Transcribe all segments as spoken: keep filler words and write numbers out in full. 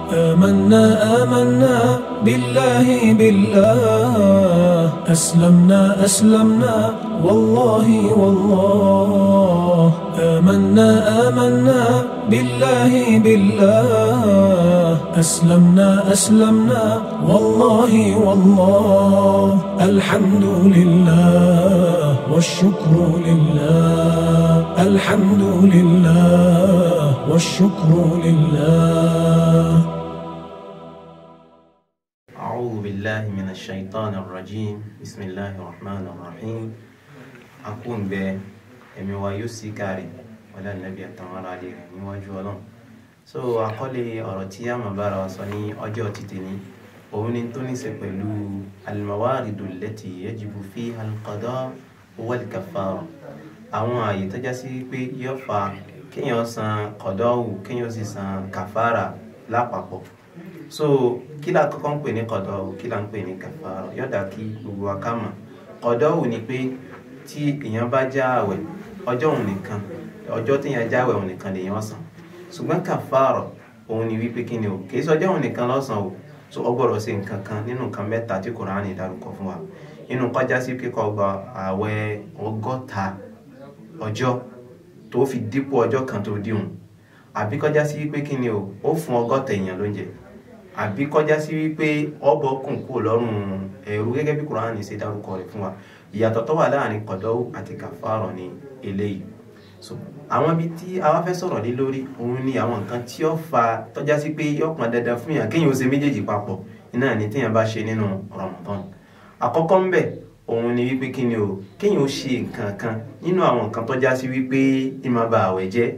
آمنا آمنا بالله بالله أسلمنا أسلمنا والله والله آمنا آمنا بالله بالله أسلمنا أسلمنا والله والله الحمد لله والشكر لله الحمد لله والشكر لله. أعوذ بالله من الشيطان الرجيم بسم الله الرحمن الرحيم. أكون به أمي ويوسي كاري ولا النبي التمر عليه أمي وجوالون. so àkọlé ọ̀rọ̀ tí a máa bára wa sọ ní ọjọ́ títí ní òun ni tó ní ṣe pẹ̀lú al-mawaridu allati yajibu fiha al-qada' wal-kaffara, àwọn àyè tó já sí pé yóò fa kéèyàn san qada'u kéèyàn sì san kàfàrà lápapọ̀. so kí la kọ́kọ́ ń pè ní qada'u, kí la ń pè ní kàfàrà? yóò dá kí gbogbo wa ká mọ̀. qada'u ni pé tí èèyàn bá já àwẹ̀ ọjọ́ òun nìkan ọjọ́ tí èèyàn já àwẹ̀ òun nìkan lèèyàn san. ṣùgbọ́n kàfàrà òun ni wípé kí ni o kì í sọjọ́ òun nìkan lọ́sàn o, so ọ gbọ́dọ̀ ṣe nǹkan kan nínú nǹkan mẹ́ta tí Kùránì dárúkọ fún wa. inú kọjá sí kíkọ́ gba àwẹ̀ ọgọ́ta ọjọ́ tó fi dípò ọjọ́ kan tó díhun, àbí kọjá sí wípé kí ni o ó fún ọgọ́ta èèyàn lóúnjẹ, àbí kọjá sí wípé ọbọ̀ kùn kúrò lọ́rùn ẹrú gẹ́gẹ́ bí Kùránì ṣe dárúkọ rẹ̀ fún wa. ìyàtọ̀ tó wà láàrin qada'u àti kàfàrà ní eléyìí. so àwọn ibi tí a wá fẹ́ sọ̀rọ̀ lé lórí òun ni àwọn nǹkan tí ó fa tọ́já sí pé yóò pọn dandan fún yàn kéèyàn ó ṣe méjèèjì papọ̀ iná ní téèyàn bá ṣe nínú Ramadan. àkọ́kọ́ ń bẹ̀ òun ni wípé kí ni o kéèyàn ó ṣe nǹkan kan nínú àwọn nǹkan tọ́já sí wípé ìmọ̀ bá àwẹ̀ jẹ́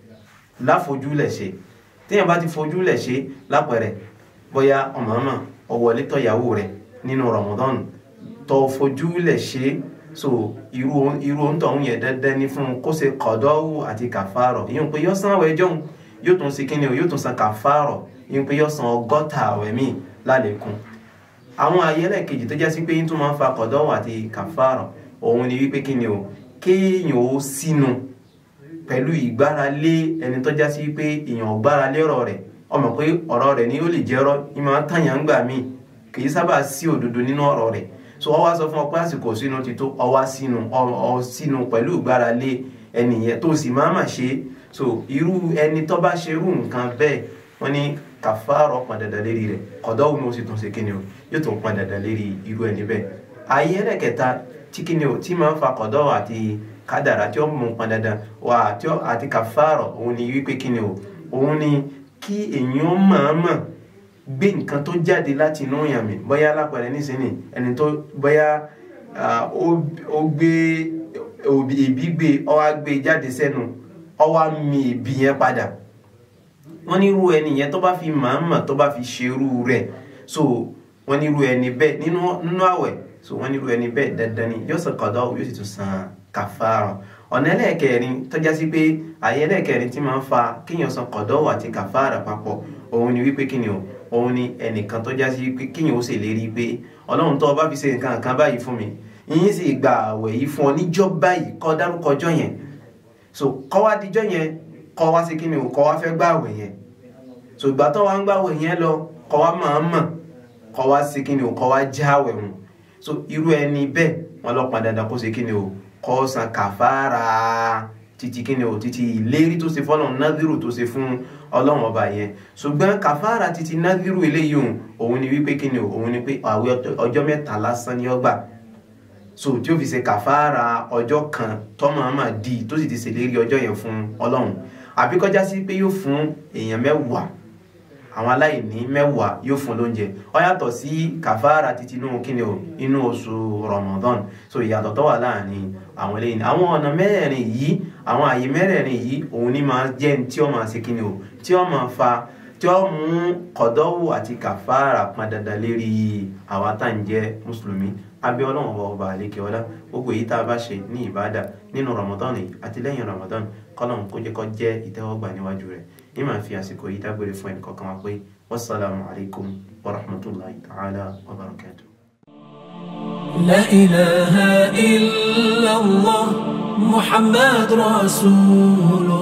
láfojúlẹ̀ ṣe. téèyàn bá ti fojúlẹ̀ ṣe lápẹ̀rẹ̀ bóyá ọmọọmọ ọwọ́lé tọ́yàwó rẹ̀ nínú Ramadan tó fojúlẹ̀ ṣe, so irú irú ohun ọ̀hún yẹn dandan ní fún kó ṣe qada'u àti kàfàrà. ìyẹn pé yóò san àwẹ̀ jọ̀hún yóò tún ṣe kíni o yóò tún san kàfàrà, ìyẹn pé yóò san ọgọ́ta àwẹ̀ míì lálẹ́kùn. àwọn ayẹlẹ̀ kejì tó jẹ́ sí pé yín tún máa ń fa qada'u àti kàfàrà òun ni wípé kíni o kéèyàn ó sínú pẹ̀lú ìgbáralé ẹni tó já sí pé èèyàn ò gbáralé ọ̀rọ̀ rẹ̀, ọmọ pé ọ̀rọ̀ rẹ̀ ni ó lè jẹ́rọ́ ìmọ̀ tàyàn gbà míì kì í sábà sí òdodo nínú ọ̀rọ̀ rẹ̀. so ọ wá sọ fún ọ pé àsìkò sínú ti tó, ọ wá sínú ọ sínú pẹ̀lú ìgbáralé ẹnìyẹn tó sì máa mà ṣe. so irú ẹni tó bá ṣe irú nǹkan bẹ́ẹ̀ wọ́n ní kàfàrà pọn dandan lérí rẹ̀, qada'u ni ó sì tún ṣe kíni o yóò tún pọn dandan lérí irú ẹni bẹ́ẹ̀. ayé ẹlẹ́kẹta tí kíni o tí máa ń fa qada'u àti kádàrá tí ó mú pọn dandan wà àti kàfàrà òun ni wípé kíni o òun ni kí èèyàn máa mọ̀ gbé nǹkan tó jáde láti inú yàn mí, bóyá lápẹẹrẹ nísìnyí ẹni tó bóyá ó gbé èbí gbé ó wá gbé jáde sẹ́nu ó wá mì èbí yẹn padà. wọ́n ní irú ẹni yẹn tó bá fi màmá tó bá fi ṣerú rẹ̀, so wọ́n ní irú ẹni bẹ́ẹ̀ nínú nínú àwẹ̀, so wọ́n ní irú ẹni bẹ́ẹ̀ dandan ni yóò san qada'u yóò sì tún san kàfàrà. ọ̀nà ẹlẹ́ẹ̀kẹrin tọ́já sí pé àyè ẹlẹ́ẹ̀kẹrin tí máa ń fa kíyàn san qada'u àti kàfàrà papọ̀ òun ni wípé kíni o òun ni ẹnìkan tó já sí pé kíyàn ó sì lérí pé Ọlọ́run tó bá fi ṣe nǹkan kan báyìí fún mi yín sì gba àwẹ̀ yìí fún ọ níjọ́ báyìí kọ́ dárúkọ ọjọ́ yẹn, so kọ́ wá díjọ́ yẹn kọ́ wá sí kíni o kọ́ wá fẹ́ gbá àwẹ̀ yẹn, so ìgbà tó wá ń gbá àwẹ̀ yẹn lọ kọ́ wá máa mọ̀ kọ́ wá sí kíni o kọ́ wá já àwẹ̀ mu. so irú ẹni bẹ́ẹ̀ wọ́n lọ pọn dandan kó ṣe kíni o kó san kàfàrà títí kíni o títí ìlérí tó ṣe fọ́lọ́run nádìrú tó ṣe fún Ọlọ́run ọba yẹn. ṣùgbọ́n kàfàrà títí nádìrú eléyìí òun ni wípé kíni o òun ni pé àwẹ̀ ọjọ́ mẹ́ta lásán ni ó gbà, so tí ó fi ṣe kàfàrà ọjọ́ kan tọ́mọ àmà di tó sì ti ṣèlérí ọjọ́ yẹn fún Ọlọ́run, àbí kọjá sí pé yóò fún èèyàn mẹ́wàá àwọn aláìní mẹ́wàá yóò fún lóúnjẹ. ó yàtọ̀ sí kàfàrà títí inú kíni o inú oṣù Ramadan. so ìyàtọ̀ tó wà láàrin àwọn eléyìí ni àwọn ọ̀nà mẹ́rẹ̀ẹ̀rin yìí àwọn àyè mẹ́rẹ̀ẹ̀rin yìí òun ni máa jẹ́ tí ó máa ṣe kíni o tí ó máa fa tí ó mú qada'u àti kàfàrà pọn dandan lérí àwa tá ń jẹ́ mùsùlùmí. abẹ́ Ọlọ́run ọba ọba àlékè ọlá gbogbo èyí tá a bá ṣe ní ìbádà nínú Ramadan yìí àti lẹ́yìn Ramadan kọ́lọ́run kó jẹ́ kó jẹ́ ìtẹ́wọ́gbà níwájú rẹ̀. ní màá fi àsìkò yìí dágbére fún ẹnì kọ̀ọ̀kan wa pé wassalamu alaikum wa rahmatullahi ta'ala wa barakatuh. لا إله إلا الله محمد رسول